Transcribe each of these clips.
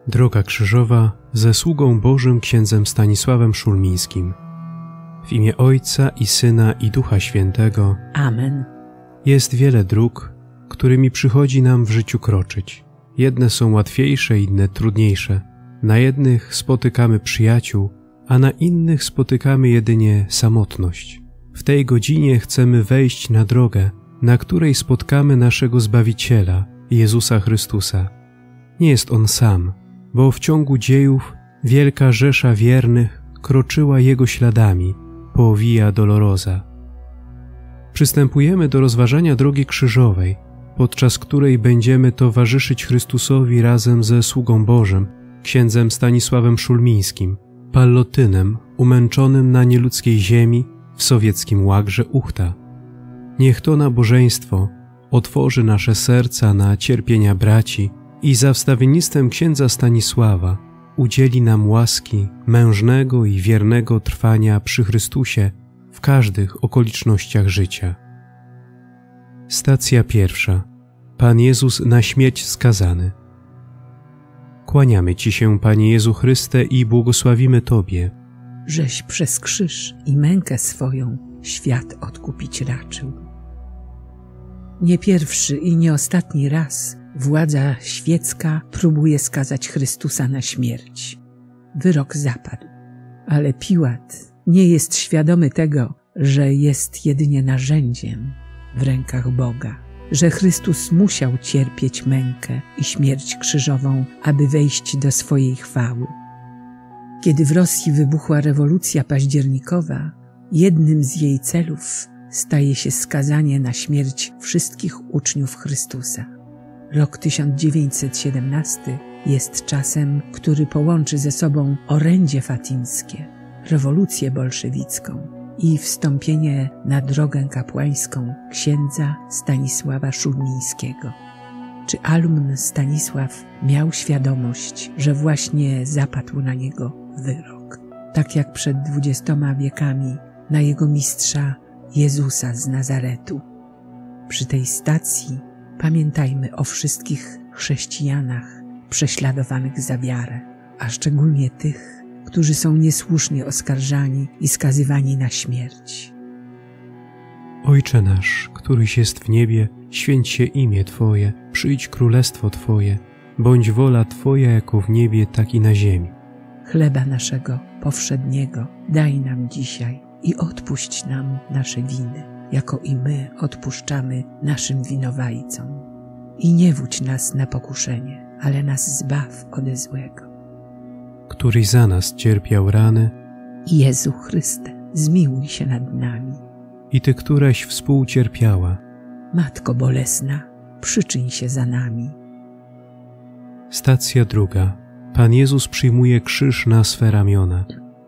Droga krzyżowa ze sługą Bożym księdzem Stanisławem Szulmińskim. W imię Ojca i Syna i Ducha Świętego. Amen. Jest wiele dróg, którymi przychodzi nam w życiu kroczyć. Jedne są łatwiejsze, inne trudniejsze. Na jednych spotykamy przyjaciół, a na innych spotykamy jedynie samotność. W tej godzinie chcemy wejść na drogę, na której spotkamy naszego Zbawiciela, Jezusa Chrystusa. Nie jest On sam, bo w ciągu dziejów wielka rzesza wiernych kroczyła Jego śladami po Via Dolorosa. Przystępujemy do rozważania drogi krzyżowej, podczas której będziemy towarzyszyć Chrystusowi razem ze sługą Bożym, księdzem Stanisławem Szulmińskim, pallotynem umęczonym na nieludzkiej ziemi w sowieckim łagrze Uchta. Niech to nabożeństwo otworzy nasze serca na cierpienia braci i za wstawiennictwem księdza Stanisława udzieli nam łaski mężnego i wiernego trwania przy Chrystusie w każdych okolicznościach życia. Stacja pierwsza. Pan Jezus na śmierć skazany. Kłaniamy Ci się, Panie Jezu Chryste, i błogosławimy Tobie, żeś przez krzyż i mękę swoją świat odkupić raczył. Nie pierwszy i nie ostatni raz władza świecka próbuje skazać Chrystusa na śmierć. Wyrok zapadł, ale Piłat nie jest świadomy tego, że jest jedynie narzędziem w rękach Boga, że Chrystus musiał cierpieć mękę i śmierć krzyżową, aby wejść do swojej chwały. Kiedy w Rosji wybuchła rewolucja październikowa, jednym z jej celów staje się skazanie na śmierć wszystkich uczniów Chrystusa. Rok 1917 jest czasem, który połączy ze sobą orędzie fatimskie, rewolucję bolszewicką i wstąpienie na drogę kapłańską księdza Stanisława Szulmińskiego. Czy alumn Stanisław miał świadomość, że właśnie zapadł na niego wyrok, tak jak przed 20 wiekami na jego mistrza Jezusa z Nazaretu? Przy tej stacji pamiętajmy o wszystkich chrześcijanach prześladowanych za wiarę, a szczególnie tych, którzy są niesłusznie oskarżani i skazywani na śmierć. Ojcze nasz, któryś jest w niebie, święć się imię Twoje, przyjdź królestwo Twoje, bądź wola Twoja jako w niebie, tak i na ziemi. Chleba naszego powszedniego daj nam dzisiaj i odpuść nam nasze winy, jako i my odpuszczamy naszym winowajcom. I nie wódź nas na pokuszenie, ale nas zbaw ode złego. Któryś za nas cierpiał rany, Jezu Chryste, zmiłuj się nad nami. i Ty, któraś współcierpiała, Matko bolesna, przyczyń się za nami. Stacja druga. Pan Jezus przyjmuje krzyż na swe ramiona.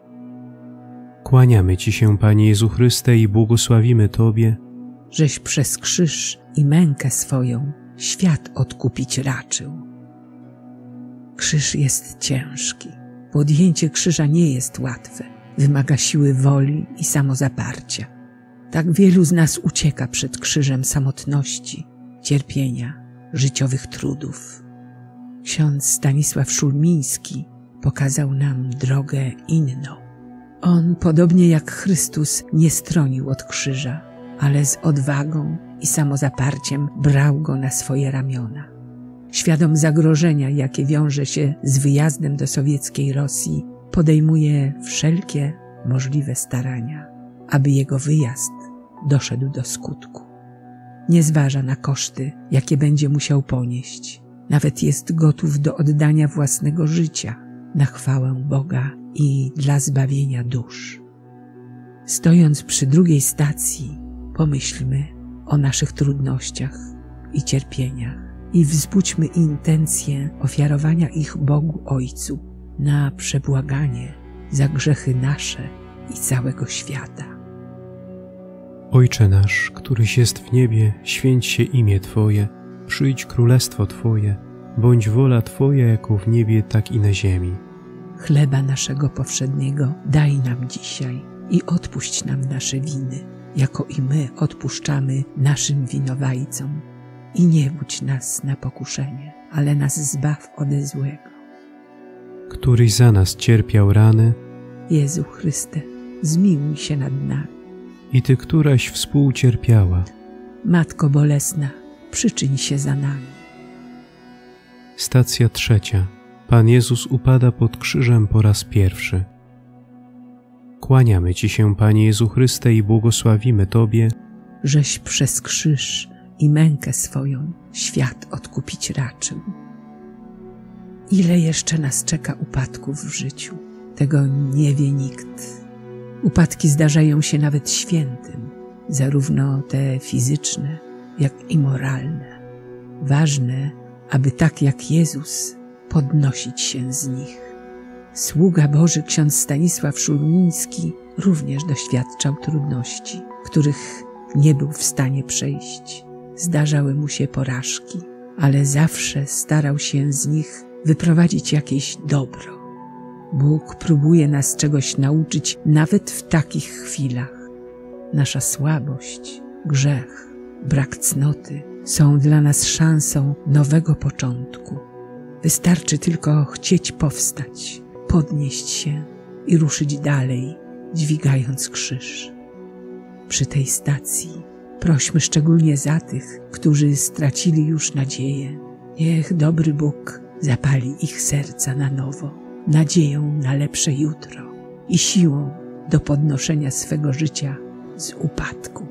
Kłaniamy Ci się, Panie Jezu Chryste, i błogosławimy Tobie, żeś przez krzyż i mękę swoją świat odkupić raczył. Krzyż jest ciężki. Podjęcie krzyża nie jest łatwe. Wymaga siły woli i samozaparcia. Tak wielu z nas ucieka przed krzyżem samotności, cierpienia, życiowych trudów. Ksiądz Stanisław Szulmiński pokazał nam drogę inną. On, podobnie jak Chrystus, nie stronił od krzyża, ale z odwagą i samozaparciem brał go na swoje ramiona. Świadom zagrożenia, jakie wiąże się z wyjazdem do sowieckiej Rosji, podejmuje wszelkie możliwe starania, aby jego wyjazd doszedł do skutku. Nie zważa na koszty, jakie będzie musiał ponieść. Nawet jest gotów do oddania własnego życia na chwałę Boga i dla zbawienia dusz. Stojąc przy drugiej stacji, pomyślmy o naszych trudnościach i cierpieniach i wzbudźmy intencję ofiarowania ich Bogu Ojcu na przebłaganie za grzechy nasze i całego świata. Ojcze nasz, któryś jest w niebie, święć się imię Twoje, przyjdź królestwo Twoje, bądź wola Twoja jako w niebie, tak i na ziemi. Chleba naszego powszedniego daj nam dzisiaj i odpuść nam nasze winy, jako i my odpuszczamy naszym winowajcom. I nie wódź nas na pokuszenie, ale nas zbaw ode złego. któryś za nas cierpiał rany, Jezu Chryste, zmiłuj się nad nami. i Ty, któraś współcierpiała, Matko bolesna, przyczyń się za nami. Stacja 3. Pan Jezus upada pod krzyżem po raz pierwszy. Kłaniamy Ci się, Panie Jezu Chryste, i błogosławimy Tobie, Żeś przez krzyż i mękę swoją świat odkupić raczył. Ile jeszcze nas czeka upadków w życiu, tego nie wie nikt. Upadki zdarzają się nawet świętym, zarówno te fizyczne, jak i moralne. Ważne, aby tak jak Jezus podnosić się z nich. Sługa Boży ksiądz Stanisław Szulmiński również doświadczał trudności, których nie był w stanie przejść. Zdarzały mu się porażki, ale zawsze starał się z nich wyprowadzić jakieś dobro. Bóg próbuje nas czegoś nauczyć nawet w takich chwilach. Nasza słabość, grzech, brak cnoty są dla nas szansą nowego początku. Wystarczy tylko chcieć powstać, podnieść się i ruszyć dalej, dźwigając krzyż. Przy tej stacji prośmy szczególnie za tych, którzy stracili już nadzieję. Niech dobry Bóg zapali ich serca na nowo, nadzieją na lepsze jutro i siłą do podnoszenia swego życia z upadku.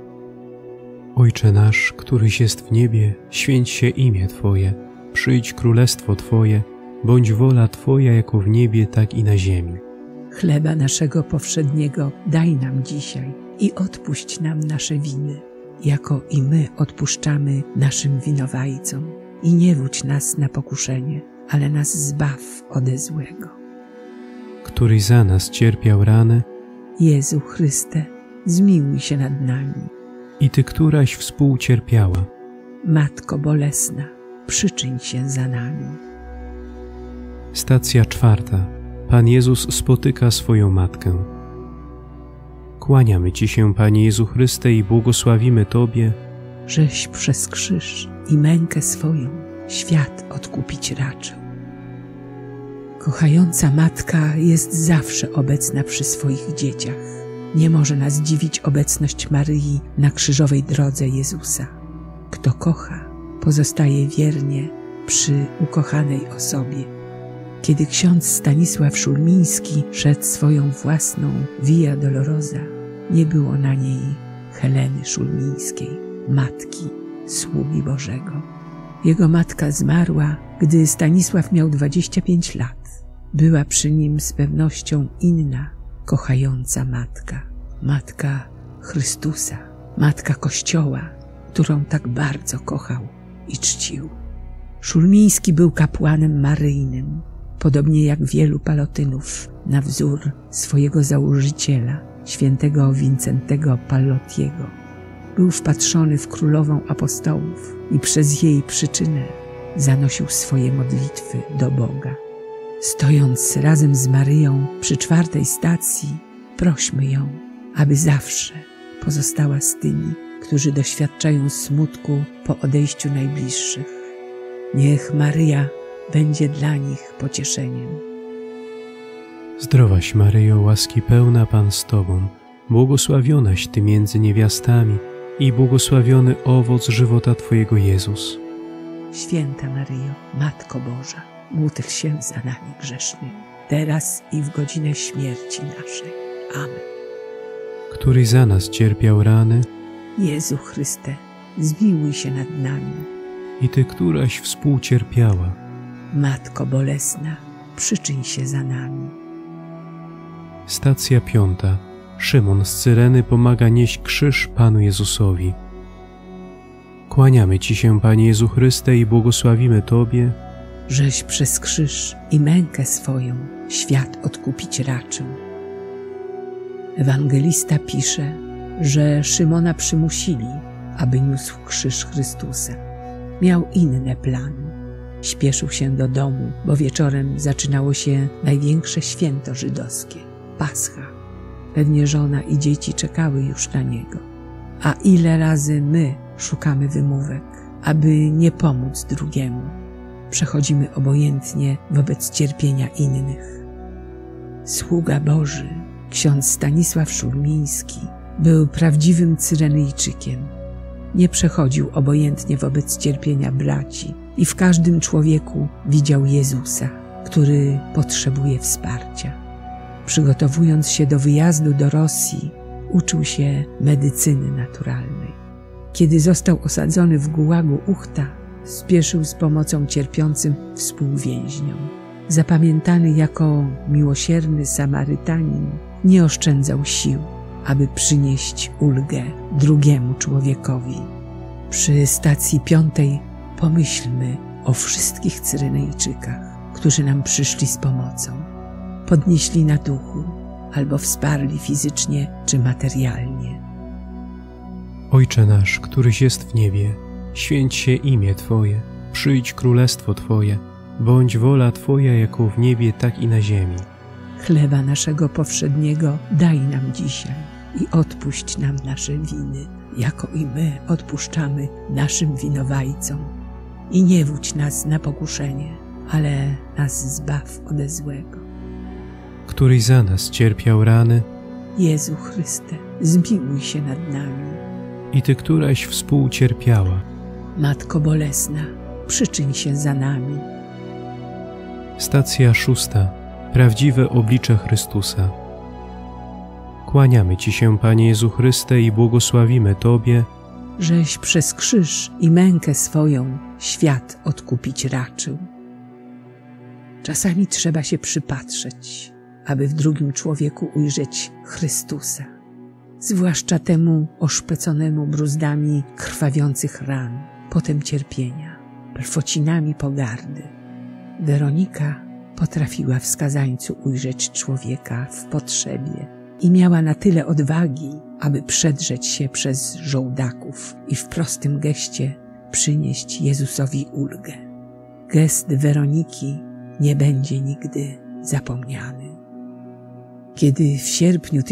Ojcze nasz, któryś jest w niebie, święć się imię Twoje, przyjdź królestwo Twoje, bądź wola Twoja jako w niebie, tak i na ziemi. Chleba naszego powszedniego daj nam dzisiaj i odpuść nam nasze winy, jako i my odpuszczamy naszym winowajcom. I nie wódź nas na pokuszenie, ale nas zbaw ode złego. Któryś za nas cierpiał rany, Jezu Chryste, zmiłuj się nad nami. i Ty, któraś współcierpiała, Matko bolesna, przyczyń się za nami. Stacja 4. Pan Jezus spotyka swoją matkę. Kłaniamy Ci się, Panie Jezu Chryste, i błogosławimy Tobie, Żeś przez krzyż i mękę swoją świat odkupić raczył. Kochająca matka jest zawsze obecna przy swoich dzieciach. Nie może nas dziwić obecność Maryi na krzyżowej drodze Jezusa. Kto kocha, pozostaje wiernie przy ukochanej osobie. Kiedy ksiądz Stanisław Szulmiński szedł swoją własną Via Dolorosa, nie było na niej Heleny Szulmińskiej, matki sługi Bożego. Jego matka zmarła, gdy Stanisław miał 25 lat. Była przy nim z pewnością inna, kochająca matka. Matka Chrystusa, matka Kościoła, którą tak bardzo kochał i czcił. Szulmiński był kapłanem maryjnym, podobnie jak wielu palotynów, na wzór swojego założyciela, świętego Wincentego Pallottiego. Był wpatrzony w królową apostołów i przez jej przyczynę zanosił swoje modlitwy do Boga. Stojąc razem z Maryją przy 4. stacji, prośmy ją, aby zawsze pozostała z tymi, którzy doświadczają smutku po odejściu najbliższych. Niech Maryja będzie dla nich pocieszeniem. Zdrowaś Maryjo, łaski pełna, Pan z Tobą, błogosławionaś Ty między niewiastami i błogosławiony owoc żywota Twojego Jezus. Święta Maryjo, Matko Boża, módl się za nami grzesznymi, teraz i w godzinę śmierci naszej. Amen. Któryś za nas cierpiał rany, Jezu Chryste, zmiłuj się nad nami. i Ty, któraś współcierpiała, Matko bolesna, przyczyń się za nami. Stacja 5. Szymon z Cyreny pomaga nieść krzyż Panu Jezusowi. Kłaniamy Ci się, Panie Jezu Chryste, i błogosławimy Tobie, Żeś przez krzyż i mękę swoją świat odkupić raczył. Ewangelista pisze, że Szymona przymusili, aby niósł krzyż Chrystusa. Miał inne plany. Śpieszył się do domu, bo wieczorem zaczynało się największe święto żydowskie – Pascha. Pewnie żona i dzieci czekały już na niego. A ile razy my szukamy wymówek, aby nie pomóc drugiemu. przechodzimy obojętnie wobec cierpienia innych. Sługa Boży, ksiądz Stanisław Szulmiński, był prawdziwym Cyrenejczykiem. Nie przechodził obojętnie wobec cierpienia braci i w każdym człowieku widział Jezusa, który potrzebuje wsparcia. Przygotowując się do wyjazdu do Rosji, uczył się medycyny naturalnej. Kiedy został osadzony w gułagu Uchta, spieszył z pomocą cierpiącym współwięźniom. Zapamiętany jako miłosierny Samarytanin, nie oszczędzał sił, aby przynieść ulgę drugiemu człowiekowi. Przy stacji 5 pomyślmy o wszystkich Cyrenejczykach, którzy nam przyszli z pomocą. Podnieśli na duchu albo wsparli fizycznie czy materialnie. Ojcze nasz, któryś jest w niebie, święć się imię Twoje, przyjdź królestwo Twoje, bądź wola Twoja jako w niebie, tak i na ziemi. Chleba naszego powszedniego daj nam dzisiaj i odpuść nam nasze winy, jako i my odpuszczamy naszym winowajcom. I nie wódź nas na pokuszenie, ale nas zbaw ode złego. Któryś za nas cierpiał rany, Jezu Chryste, zmiłuj się nad nami. i Ty, któraś współcierpiała. Matko Bolesna, przyczyń się za nami. Stacja 6. Prawdziwe oblicze Chrystusa. Kłaniamy Ci się, Panie Jezu Chryste, i błogosławimy Tobie, żeś przez krzyż i mękę swoją świat odkupić raczył. Czasami trzeba się przypatrzeć, aby w drugim człowieku ujrzeć Chrystusa, zwłaszcza temu oszpeconemu bruzdami krwawiących ran, potem cierpienia, trwocinami pogardy. Weronika potrafiła w skazańcu ujrzeć człowieka w potrzebie i miała na tyle odwagi, aby przedrzeć się przez żołdaków i w prostym geście przynieść Jezusowi ulgę. Gest Weroniki nie będzie nigdy zapomniany. Kiedy w sierpniu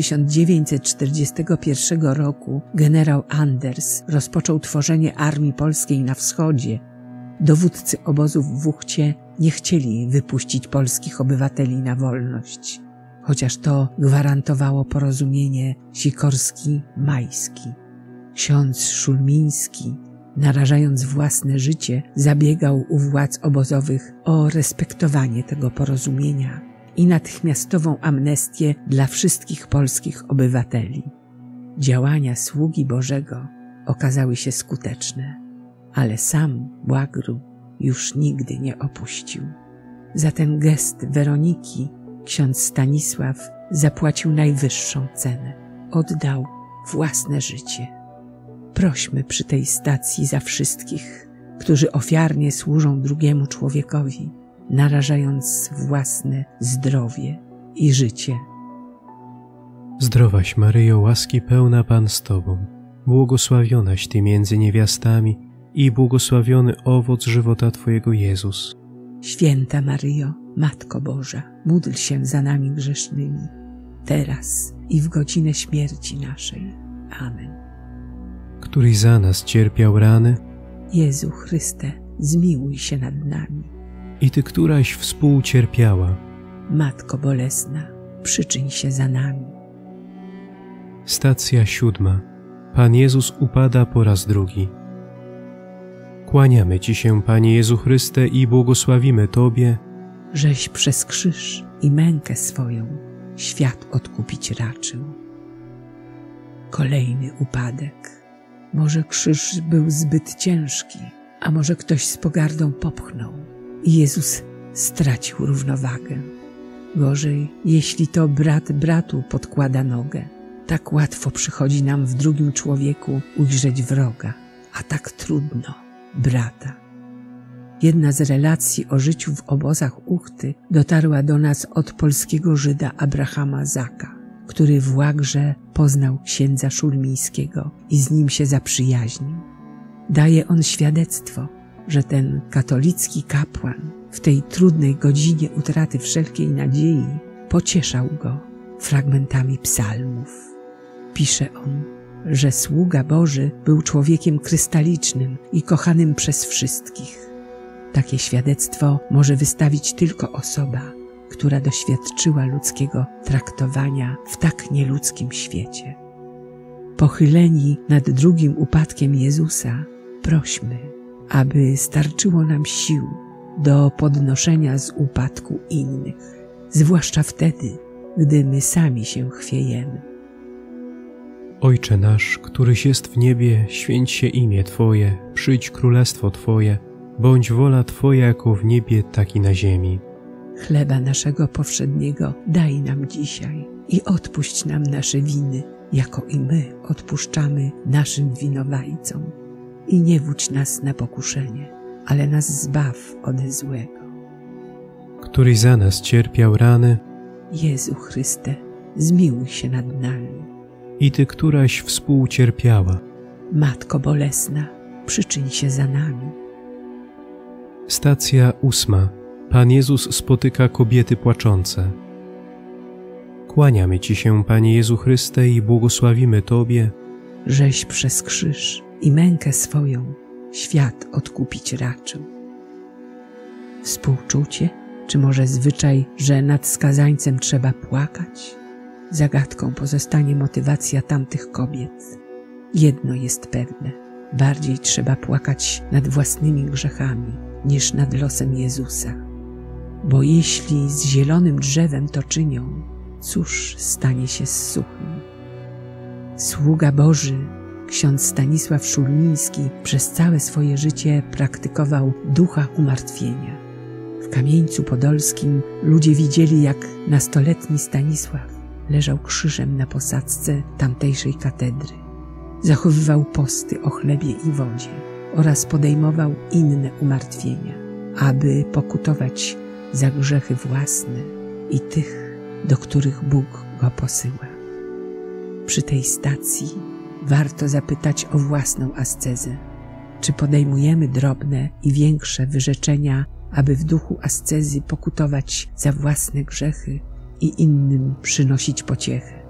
1941 roku generał Anders rozpoczął tworzenie armii polskiej na wschodzie, dowódcy obozów w Uchcie nie chcieli wypuścić polskich obywateli na wolność, chociaż to gwarantowało porozumienie Sikorski-Majski. Ksiądz Szulmiński, narażając własne życie, zabiegał u władz obozowych o respektowanie tego porozumienia i natychmiastową amnestię dla wszystkich polskich obywateli. Działania sługi Bożego okazały się skuteczne, ale sam Łagru już nigdy nie opuścił. Za ten gest Weroniki ksiądz Stanisław zapłacił najwyższą cenę. Oddał własne życie. Prośmy przy tej stacji za wszystkich, którzy ofiarnie służą drugiemu człowiekowi, narażając własne zdrowie i życie. Zdrowaś Maryjo, łaski pełna, Pan z Tobą, błogosławionaś Ty między niewiastami i błogosławiony owoc żywota Twojego Jezus. Święta Maryjo, Matko Boża, módl się za nami grzesznymi, teraz i w godzinę śmierci naszej. Amen. Któryś za nas cierpiał rany, Jezu Chryste, zmiłuj się nad nami. i Ty, któraś współcierpiała. Matko Bolesna, przyczyń się za nami. Stacja 7. Pan Jezus upada po raz drugi. Kłaniamy Ci się, Panie Jezu Chryste, i błogosławimy Tobie, żeś przez krzyż i mękę swoją świat odkupić raczył. Kolejny upadek. Może krzyż był zbyt ciężki, a może ktoś z pogardą popchnął i Jezus stracił równowagę. Gorzej, jeśli to brat bratu podkłada nogę. Tak łatwo przychodzi nam w drugim człowieku ujrzeć wroga, a tak trudno brata. Jedna z relacji o życiu w obozach Uchty dotarła do nas od polskiego Żyda Abrahama Zaka, który w Łagrze poznał księdza Szulmińskiego i z nim się zaprzyjaźnił. Daje on świadectwo, że ten katolicki kapłan w tej trudnej godzinie utraty wszelkiej nadziei pocieszał go fragmentami psalmów. Pisze on, że sługa Boży był człowiekiem krystalicznym i kochanym przez wszystkich. Takie świadectwo może wystawić tylko osoba, która doświadczyła ludzkiego traktowania w tak nieludzkim świecie. Pochyleni nad drugim upadkiem Jezusa, prośmy, aby starczyło nam sił do podnoszenia z upadku innych, zwłaszcza wtedy, gdy my sami się chwiejemy. Ojcze nasz, któryś jest w niebie, święć się imię Twoje, przyjdź królestwo Twoje, bądź wola Twoja jako w niebie, tak i na ziemi. Chleba naszego powszedniego daj nam dzisiaj i odpuść nam nasze winy, jako i my odpuszczamy naszym winowajcom. I nie wódź nas na pokuszenie, ale nas zbaw ode złego. Któryś za nas cierpiał rany, Jezu Chryste, zmiłuj się nad nami. i Ty, któraś współcierpiała. Matko bolesna, przyczyń się za nami. Stacja 8. Pan Jezus spotyka kobiety płaczące. Kłaniamy Ci się, Panie Jezu Chryste, i błogosławimy Tobie, Żeś przez krzyż i mękę swoją świat odkupić raczył. Współczucie, czy może zwyczaj, że nad skazańcem trzeba płakać? Zagadką pozostanie motywacja tamtych kobiet. Jedno jest pewne, bardziej trzeba płakać nad własnymi grzechami niż nad losem Jezusa. Bo jeśli z zielonym drzewem to czynią, cóż stanie się z suchym? Sługa Boży, ksiądz Stanisław Szulmiński, przez całe swoje życie praktykował ducha umartwienia. W Kamieńcu Podolskim ludzie widzieli, jak nastoletni Stanisław leżał krzyżem na posadzce tamtejszej katedry. Zachowywał posty o chlebie i wodzie oraz podejmował inne umartwienia, aby pokutować za grzechy własne i tych, do których Bóg go posyła. Przy tej stacji warto zapytać o własną ascezę. Czy podejmujemy drobne i większe wyrzeczenia, aby w duchu ascezy pokutować za własne grzechy i innym przynosić pociechę?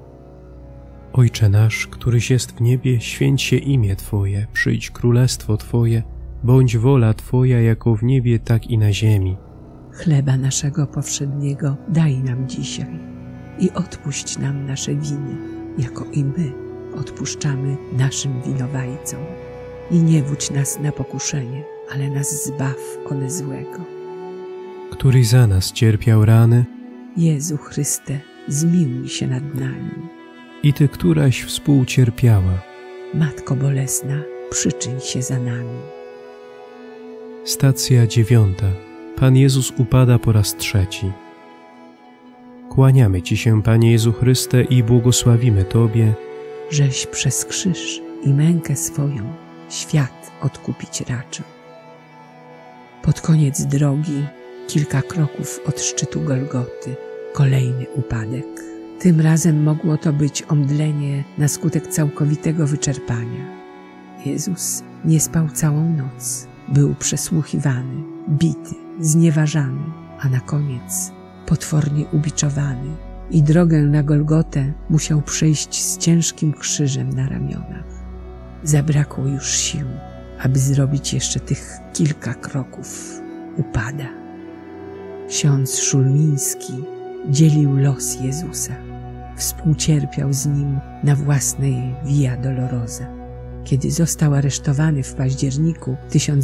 Ojcze nasz, któryś jest w niebie, święć się imię Twoje, przyjdź królestwo Twoje, bądź wola Twoja jako w niebie, tak i na ziemi. Chleba naszego powszedniego daj nam dzisiaj i odpuść nam nasze winy, jako i my odpuszczamy naszym winowajcom. I nie wódź nas na pokuszenie, ale nas zbaw ode złego. Któryś za nas cierpiał rany, Jezu Chryste, zmiłuj się nad nami. i Ty, któraś współcierpiała. Matko bolesna, przyczyń się za nami. Stacja 9. Pan Jezus upada po raz trzeci. Kłaniamy Ci się, Panie Jezu Chryste, i błogosławimy Tobie, Żeś przez krzyż i mękę swoją świat odkupić raczył. Pod koniec drogi, kilka kroków od szczytu Golgoty, kolejny upadek. Tym razem mogło to być omdlenie na skutek całkowitego wyczerpania. Jezus nie spał całą noc. Był przesłuchiwany, bity, znieważany, a na koniec potwornie ubiczowany i drogę na Golgotę musiał przejść z ciężkim krzyżem na ramionach. Zabrakło już sił, aby zrobić jeszcze tych kilka kroków. Upada. Ksiądz Szulmiński dzielił los Jezusa. Współcierpiał z Nim na własnej Via Dolorosa. Kiedy został aresztowany w październiku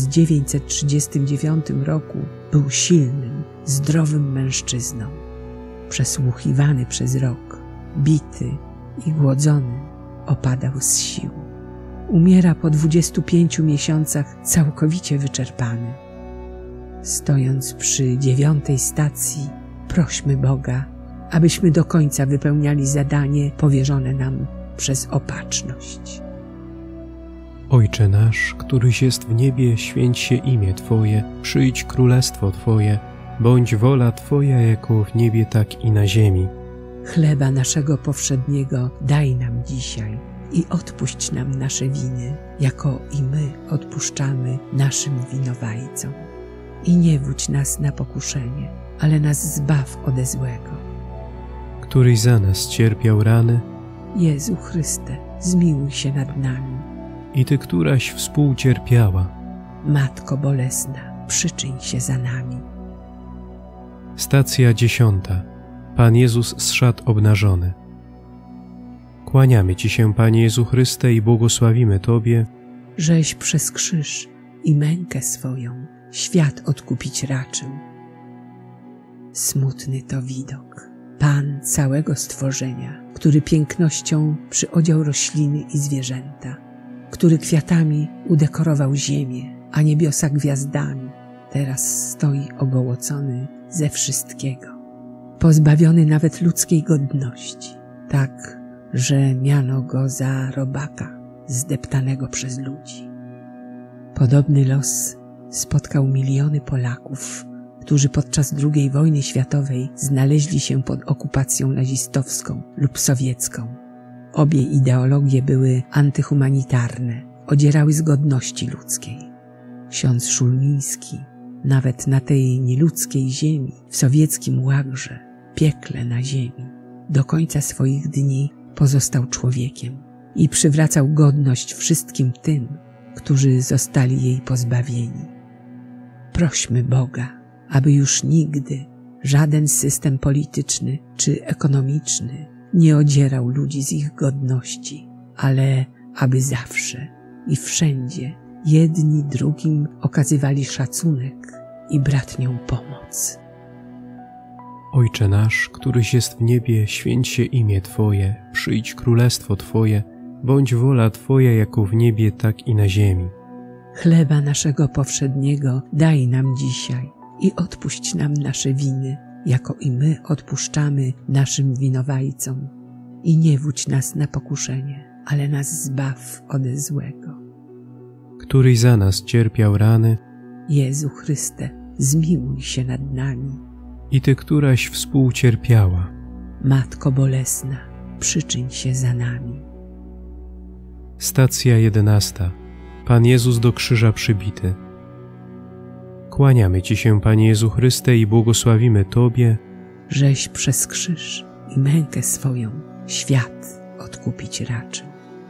1939 roku, był silnym, zdrowym mężczyzną. Przesłuchiwany przez rok, bity i głodzony, opadał z sił. Umiera po 25 miesiącach całkowicie wyczerpany. Stojąc przy 9. stacji, prośmy Boga, abyśmy do końca wypełniali zadanie powierzone nam przez opatrzność. Ojcze nasz, któryś jest w niebie, święć się imię Twoje, przyjdź królestwo Twoje, bądź wola Twoja jako w niebie, tak i na ziemi. Chleba naszego powszedniego daj nam dzisiaj i odpuść nam nasze winy, jako i my odpuszczamy naszym winowajcom. I nie wódź nas na pokuszenie, ale nas zbaw ode złego. Któryś za nas cierpiał rany, Jezu Chryste, zmiłuj się nad nami. i Ty, któraś współcierpiała. Matko bolesna, przyczyń się za nami. Stacja 10. Pan Jezus z szat obnażony. Kłaniamy Ci się, Panie Jezu Chryste, i błogosławimy Tobie, żeś przez krzyż i mękę swoją świat odkupić raczył. Smutny to widok, Pan całego stworzenia, który pięknością przyodział rośliny i zwierzęta, który kwiatami udekorował ziemię, a niebiosa gwiazdami, teraz stoi ogołocony ze wszystkiego, pozbawiony nawet ludzkiej godności, tak, że miano go za robaka zdeptanego przez ludzi. Podobny los spotkał miliony Polaków, którzy podczas II wojny światowej znaleźli się pod okupacją nazistowską lub sowiecką. Obie ideologie były antyhumanitarne, odzierały z godności ludzkiej. Ksiądz Szulmiński, nawet na tej nieludzkiej ziemi, w sowieckim łagrze, piekle na ziemi, do końca swoich dni pozostał człowiekiem i przywracał godność wszystkim tym, którzy zostali jej pozbawieni. Prośmy Boga, aby już nigdy żaden system polityczny czy ekonomiczny nie odzierał ludzi z ich godności, ale aby zawsze i wszędzie jedni drugim okazywali szacunek i bratnią pomoc. Ojcze nasz, któryś jest w niebie, święć się imię Twoje, przyjdź królestwo Twoje, bądź wola Twoja jako w niebie, tak i na ziemi. Chleba naszego powszedniego daj nam dzisiaj i odpuść nam nasze winy, jako i my odpuszczamy naszym winowajcom. I nie wódź nas na pokuszenie, ale nas zbaw ode złego. Któryś za nas cierpiał rany, Jezu Chryste, zmiłuj się nad nami. i Ty, któraś współcierpiała, Matko bolesna, przyczyń się za nami. Stacja 11. Pan Jezus do krzyża przybity. Kłaniamy Ci się, Panie Jezu Chryste, i błogosławimy Tobie, żeś przez krzyż i mękę swoją świat odkupić raczył.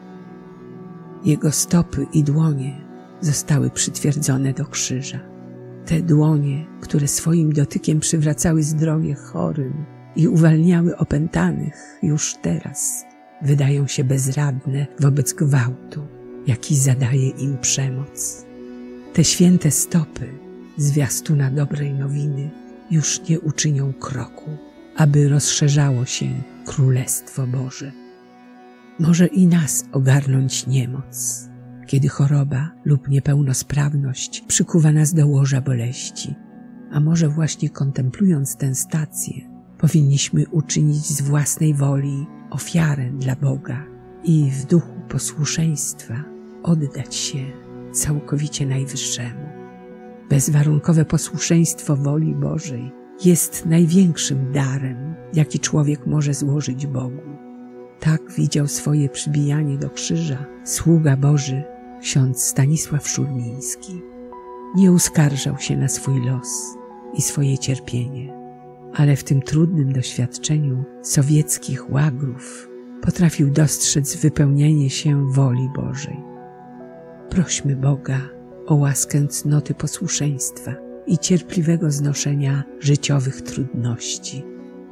Jego stopy i dłonie zostały przytwierdzone do krzyża. Te dłonie, które swoim dotykiem przywracały zdrowie chorym i uwalniały opętanych, już teraz wydają się bezradne wobec gwałtu, jaki zadaje im przemoc. Te święte stopy, zwiastuna dobrej nowiny, już nie uczynią kroku, aby rozszerzało się Królestwo Boże. Może i nas ogarnąć niemoc, kiedy choroba lub niepełnosprawność przykuwa nas do łoża boleści, a może właśnie kontemplując tę stację, powinniśmy uczynić z własnej woli ofiarę dla Boga i w duchu posłuszeństwa oddać się całkowicie Najwyższemu. Bezwarunkowe posłuszeństwo woli Bożej jest największym darem, jaki człowiek może złożyć Bogu. Tak widział swoje przybijanie do krzyża sługa Boży, ksiądz Stanisław Szulmiński. Nie uskarżał się na swój los i swoje cierpienie, ale w tym trudnym doświadczeniu sowieckich łagrów potrafił dostrzec wypełnienie się woli Bożej. Prośmy Boga o łaskę cnoty posłuszeństwa i cierpliwego znoszenia życiowych trudności.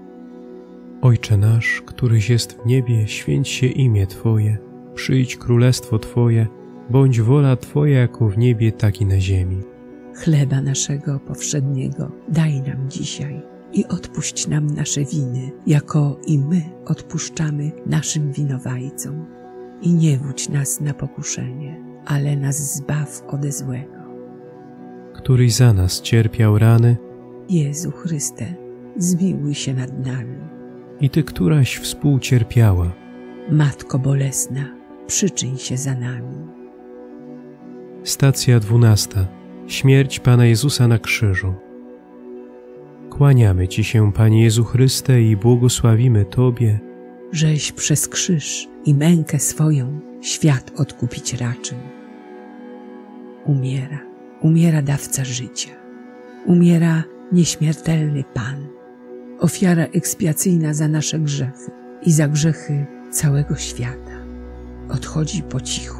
Ojcze nasz, któryś jest w niebie, święć się imię Twoje, przyjdź królestwo Twoje, bądź wola Twoja jako w niebie, tak i na ziemi. Chleba naszego powszedniego daj nam dzisiaj i odpuść nam nasze winy, jako i my odpuszczamy naszym winowajcom. I nie wódź nas na pokuszenie, ale nas zbaw ode złego. Któryś za nas cierpiał rany, Jezu Chryste, zmiłuj się nad nami. i Ty, któraś współcierpiała, Matko bolesna, przyczyń się za nami. Stacja 12. Śmierć Pana Jezusa na krzyżu. Kłaniamy Ci się, Panie Jezu Chryste, i błogosławimy Tobie, żeś przez krzyż i mękę swoją świat odkupić raczył. Umiera dawca życia. Umiera nieśmiertelny Pan. Ofiara ekspiacyjna za nasze grzechy i za grzechy całego świata. Odchodzi po cichu,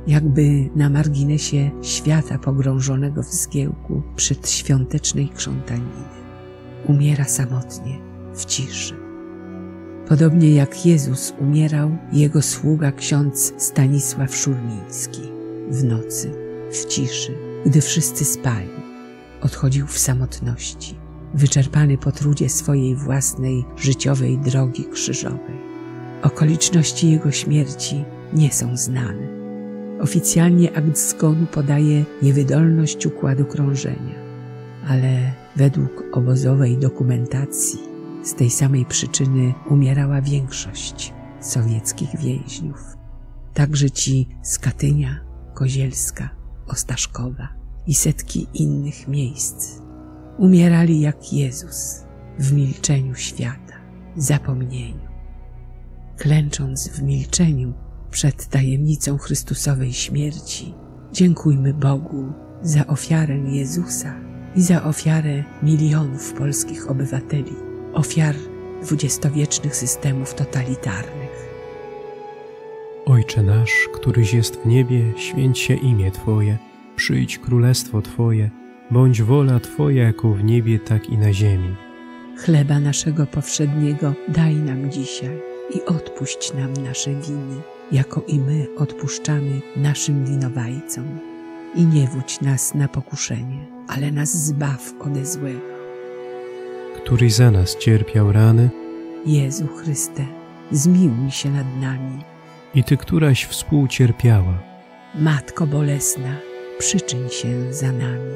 jakby na marginesie świata pogrążonego w zgiełku przedświątecznej krzątaniny. Umiera samotnie, w ciszy. Podobnie jak Jezus umierał, jego sługa ksiądz Stanisław Szulmiński w nocy, w ciszy, gdy wszyscy spali. Odchodził w samotności, wyczerpany po trudzie swojej własnej życiowej drogi krzyżowej. Okoliczności jego śmierci nie są znane. Oficjalnie akt zgonu podaje niewydolność układu krążenia, ale według obozowej dokumentacji z tej samej przyczyny umierała większość sowieckich więźniów. Także ci z Katynia, Kozielska, Ostaszkowa i setki innych miejsc. Umierali jak Jezus, w milczeniu świata, zapomnieniu. Klęcząc w milczeniu przed tajemnicą Chrystusowej śmierci, dziękujmy Bogu za ofiarę Jezusa i za ofiarę milionów polskich obywateli, ofiar dwudziestowiecznych systemów totalitarnych. Ojcze nasz, któryś jest w niebie, święć się imię Twoje, przyjdź królestwo Twoje, bądź wola Twoja jako w niebie, tak i na ziemi. Chleba naszego powszedniego daj nam dzisiaj i odpuść nam nasze winy, jako i my odpuszczamy naszym winowajcom. I nie wódź nas na pokuszenie, ale nas zbaw ode złego. Któryś za nas cierpiał rany, Jezu Chryste, zmiłuj się nad nami. i Ty, któraś współcierpiała, Matko bolesna, przyczyń się za nami.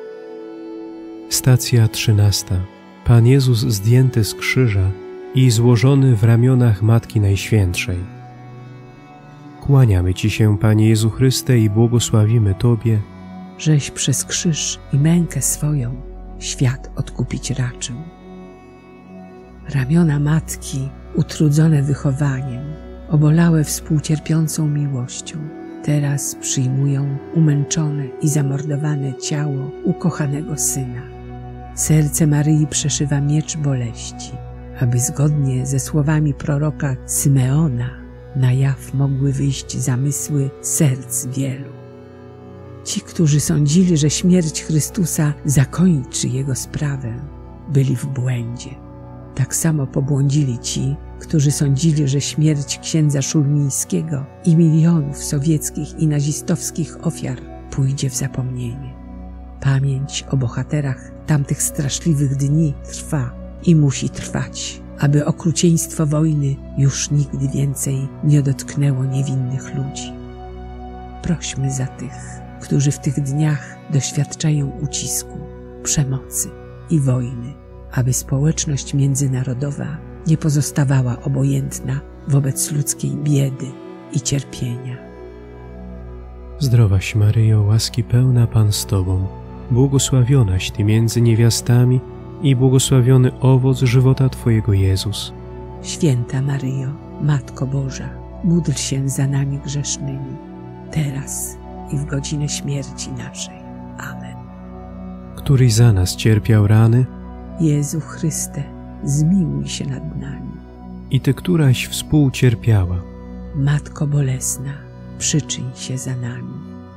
Stacja 13. Pan Jezus zdjęty z krzyża i złożony w ramionach Matki Najświętszej. Kłaniamy Ci się, Panie Jezu Chryste, i błogosławimy Tobie, żeś przez krzyż i mękę swoją świat odkupić raczył. Ramiona Matki, utrudzone wychowaniem, obolałe współcierpiącą miłością, teraz przyjmują umęczone i zamordowane ciało ukochanego Syna. Serce Maryi przeszywa miecz boleści, aby zgodnie ze słowami proroka Symeona na jaw mogły wyjść zamysły serc wielu. Ci, którzy sądzili, że śmierć Chrystusa zakończy Jego sprawę, byli w błędzie. Tak samo pobłądzili ci, którzy sądzili, że śmierć księdza Szulmińskiego i milionów sowieckich i nazistowskich ofiar pójdzie w zapomnienie. Pamięć o bohaterach tamtych straszliwych dni trwa i musi trwać, aby okrucieństwo wojny już nigdy więcej nie dotknęło niewinnych ludzi. Prośmy za tych, którzy w tych dniach doświadczają ucisku, przemocy i wojny, aby społeczność międzynarodowa nie pozostawała obojętna wobec ludzkiej biedy i cierpienia. Zdrowaś Maryjo, łaski pełna, Pan z Tobą, błogosławionaś Ty między niewiastami i błogosławiony owoc żywota Twojego Jezus. Święta Maryjo, Matko Boża, módl się za nami grzesznymi, teraz i w godzinę śmierci naszej. Amen. Któryś za nas cierpiał rany, Jezu Chryste, zmiłuj się nad nami. i Ty, któraś współcierpiała, Matko bolesna, przyczyń się za nami.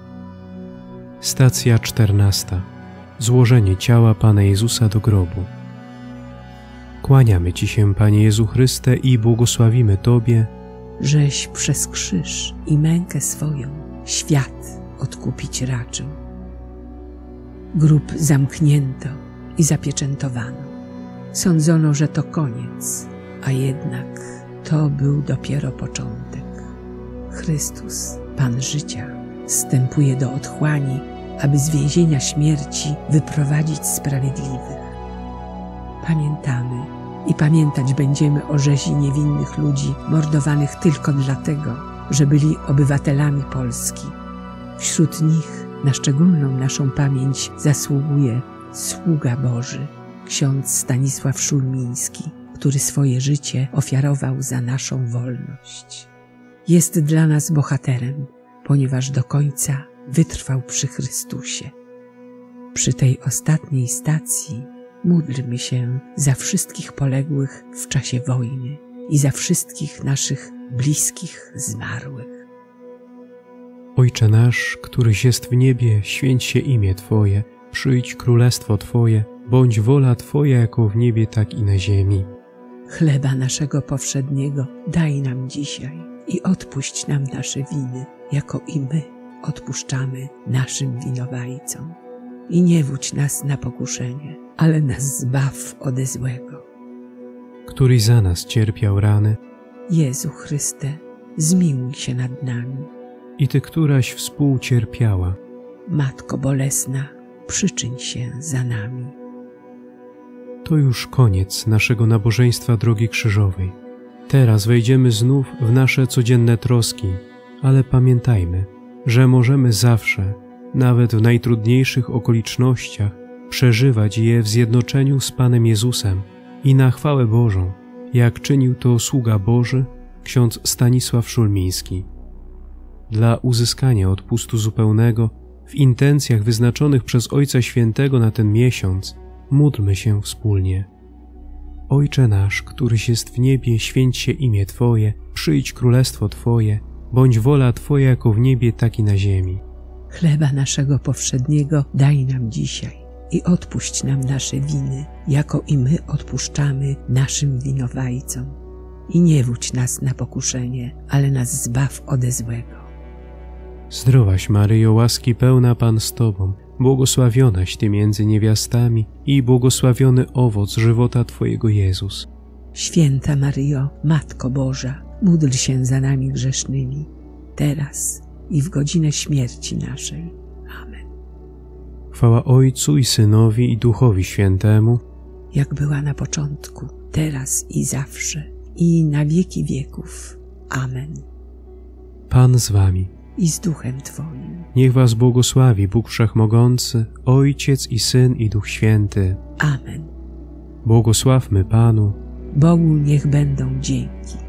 Stacja 14. Złożenie ciała Pana Jezusa do grobu. Kłaniamy Ci się, Panie Jezu Chryste, i błogosławimy Tobie, żeś przez krzyż i mękę swoją świat odkupić raczył. Grób zamknięto i zapieczętowano. Sądzono, że to koniec, a jednak to był dopiero początek. Chrystus, Pan życia, zstępuje do otchłani, aby z więzienia śmierci wyprowadzić sprawiedliwych. Pamiętamy i pamiętać będziemy o rzezi niewinnych ludzi mordowanych tylko dlatego, że byli obywatelami Polski. Wśród nich na szczególną naszą pamięć zasługuje sługa Boży, ksiądz Stanisław Szulmiński, który swoje życie ofiarował za naszą wolność. Jest dla nas bohaterem, ponieważ do końca wytrwał przy Chrystusie. Przy tej ostatniej stacji módlmy się za wszystkich poległych w czasie wojny i za wszystkich naszych bliskich zmarłych. Ojcze nasz, któryś jest w niebie, święć się imię Twoje, przyjdź królestwo Twoje, bądź wola Twoja jako w niebie, tak i na ziemi. Chleba naszego powszedniego daj nam dzisiaj i odpuść nam nasze winy, jako i my odpuszczamy naszym winowajcom. I nie wódź nas na pokuszenie, ale nas zbaw ode złego. Któryś za nas cierpiał rany, Jezu Chryste, zmiłuj się nad nami. i Ty, któraś współcierpiała, Matko bolesna, przyczyń się za nami. to już koniec naszego nabożeństwa Drogi Krzyżowej. Teraz wejdziemy znów w nasze codzienne troski, ale pamiętajmy, że możemy zawsze, nawet w najtrudniejszych okolicznościach, przeżywać je w zjednoczeniu z Panem Jezusem i na chwałę Bożą, jak czynił to sługa Boży, ksiądz Stanisław Szulmiński. Dla uzyskania odpustu zupełnego, w intencjach wyznaczonych przez Ojca Świętego na ten miesiąc, módlmy się wspólnie. Ojcze nasz, któryś jest w niebie, święć się imię Twoje, przyjdź królestwo Twoje, bądź wola Twoja jako w niebie, tak i na ziemi. Chleba naszego powszedniego daj nam dzisiaj i odpuść nam nasze winy, jako i my odpuszczamy naszym winowajcom. I nie wódź nas na pokuszenie, ale nas zbaw ode złego. Zdrowaś Maryjo, łaski pełna, Pan z Tobą, błogosławionaś Ty między niewiastami i błogosławiony owoc żywota Twojego Jezus. Święta Maryjo, Matko Boża, módl się za nami grzesznymi, teraz i w godzinę śmierci naszej. Amen. Chwała Ojcu i Synowi i Duchowi Świętemu, Jak była na początku, teraz i zawsze, i na wieki wieków. Amen. Pan z Wami. I z Duchem Twoim. Niech Was błogosławi Bóg Wszechmogący, Ojciec i Syn i Duch Święty. Amen. Błogosławmy Panu. Bogu niech będą dzięki.